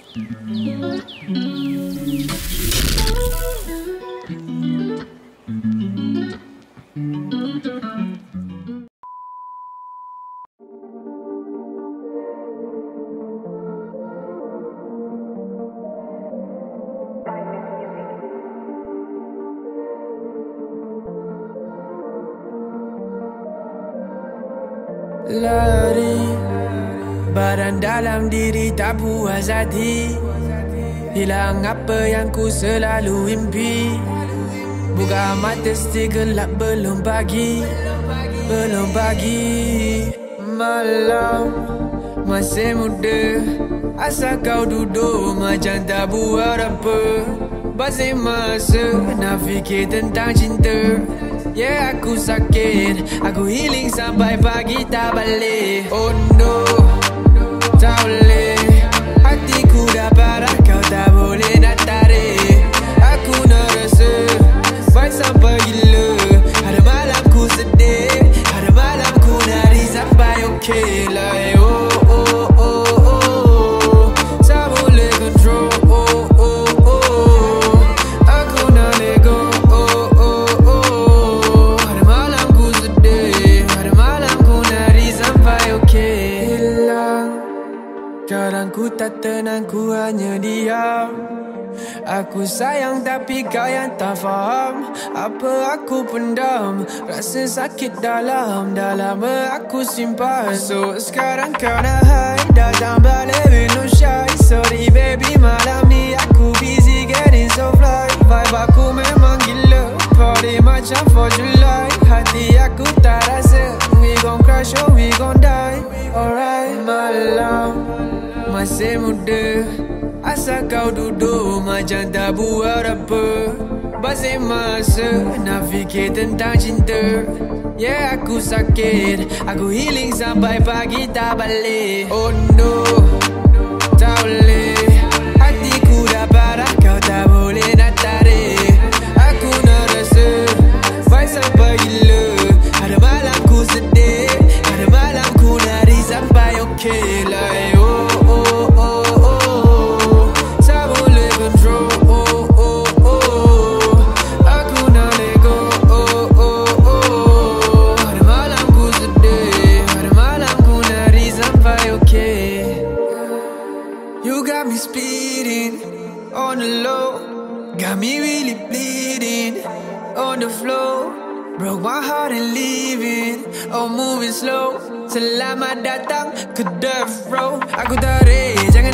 Lari, badan dalam diri tak puas hati. Hilang apa yang ku selalu impi. Buka mata segelap belum pagi. Belum pagi. Malam masih muda, asal kau duduk macam tak buat apa. Masih masa nak fikir tentang cinta. Yeah, aku sakit, aku healing sampai pagi tak balik. Oh no, tak boleh. Hatiku dah parah, kau tak boleh nak tarik. Aku nak rasa baik sampai gila. Ada malam ku sedih, ada malam ku nari sampai okay lah. Oh oh oh oh, tak boleh control. Oh oh oh, aku nak let go. Oh oh oh, ada malam ku sedih, ada malam ku nari sampai okay. Hilang, kadang ku tak tenang, ku hanya diam. Aku sayang tapi kau yang tak faham. Apa aku pendam, rasa sakit dalam. Dah lama aku simpan. So sekarang kau nak hide, datang balik with no shy. Sorry baby, malam ni aku busy getting so fly. Vibe aku memang gila, party macam 4 July. Hati aku tak rasa, we gon' crash or we gon' die. Alright, malam masih muda, asal kau duduk macam tak buat apa. Masih masa nak fikir tentang cinta. Yeah, aku sakit, aku healing sampai pagi tak balik. Oh no, tak boleh. Hatiku dah parah, kau tak boleh nak tarik. Aku nak rasa baik sampai gila. Ada malam ku sedih, ada malam ku nari sampai okay lah. Speeding on the low, got me really bleeding on the floor. Broke my heart and leaving, oh moving slow. Selamat datang ke death row. Aku tarik, jangan